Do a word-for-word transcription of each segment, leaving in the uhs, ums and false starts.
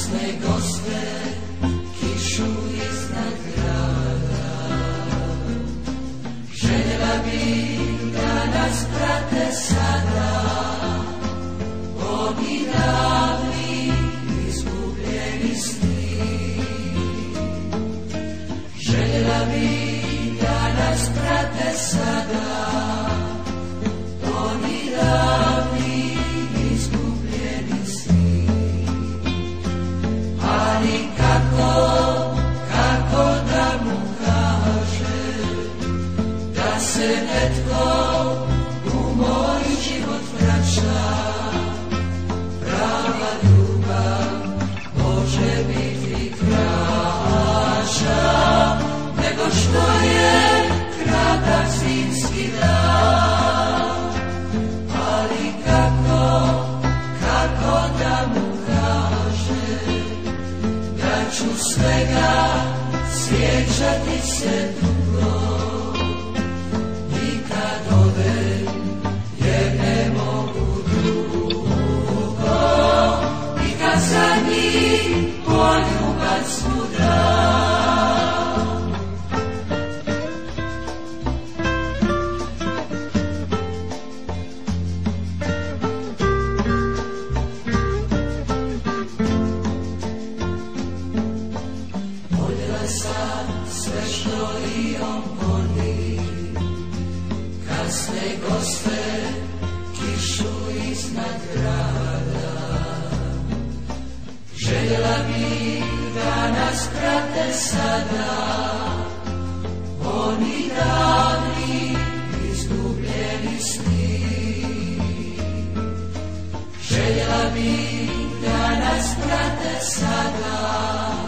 kasne gospe, kišu iznad grada. Željela bih da nas prate sada, oni davni izgubljeni sni. Željela bih da nas prate sada, oni davni izgubljeni sni. Ali kako, kako da mu kaže da se netko u moj život vraća. Prava ljubav može biti kraća nego što je kratak zimski dan. Ali kako, kako da mu kaže da ću svega sjećati se dugo, i kad odem jer ne mogu drugo, i kad za njih poljubac mu dam. Sam sve što i on voli, kasne gospe, kišu iznad grada. Željela bih da nas prate sada, oni davni izgubljeni sni. Željela bih da nas prate sada,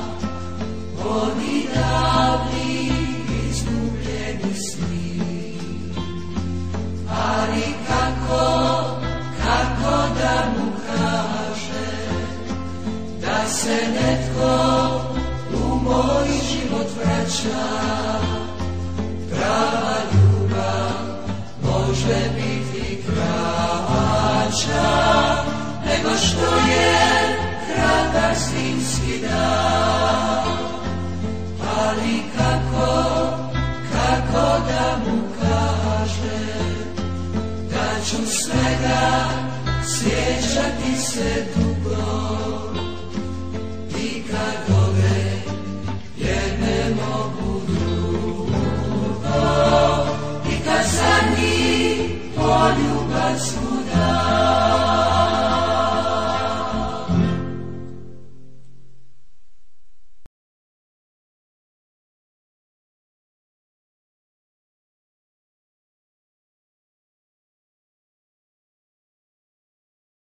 oni davni izgubljeni sni. Ali kako, kako da mu kaže da se netko u moj život vraća. Prava ljubav može biti kraća nego što je kratak zimski dan. Ali kako, kako da mu kaže da ću svega sjećati se